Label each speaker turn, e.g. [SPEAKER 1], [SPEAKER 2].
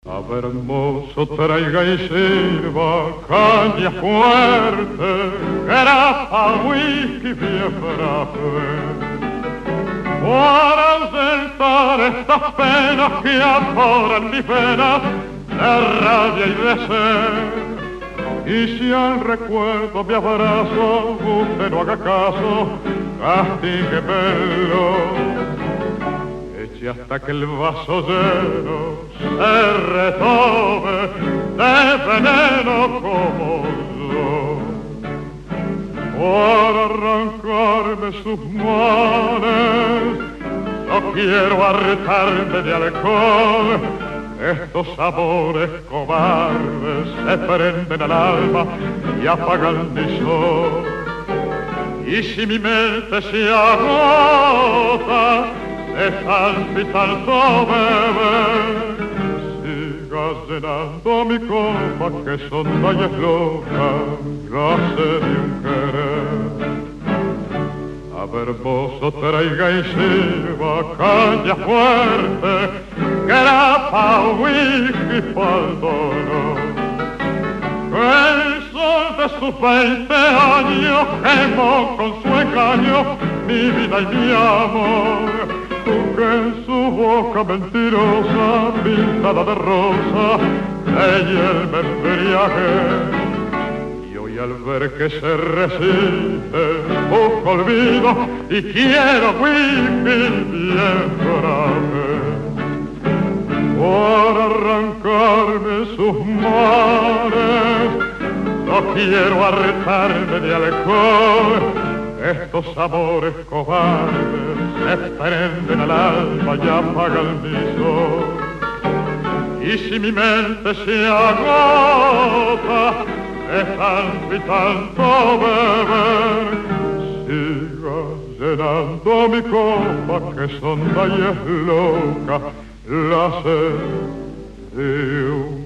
[SPEAKER 1] A ver, mozo, traiga y sirva caña fuerte, grapa, whisky, bien frappé, para ausentar estas penas que atoran mis venas de rabia y de sed. Y si al recuerdo me abrazo, usted no haga caso, castíguemelo. Eche hasta que el vaso lleno se retome de veneno como yo. Por arrancarme sus males, no quiero hartarme de alcohol. Estos amores cobardes se prenden al alma y apagan mi sol. Y si mi mente se agota, de tanto y tanto beber, siga llenando mi copa que son tallas locas, clase de un querer. A ver, mozo, traiga y sirva caña fuerte, grapa, whisky, pa'l dolor. El sol de sus 20 años quemó con su engaño mi vida y mi amor. Que en su boca mentirosa, pintada de rosa, ella me embriagué. Y hoy al ver que se resiste, busco olvido y quiero whisky bien grave. Por arrancarme sus males, no quiero hartarme de alcohol. Estos amores cobardes se prenden al alma y apagan mi sol. Y si mi mente se agota de tanto y tanto beber, siga llenando mi copa que son tallas locas, la sed de un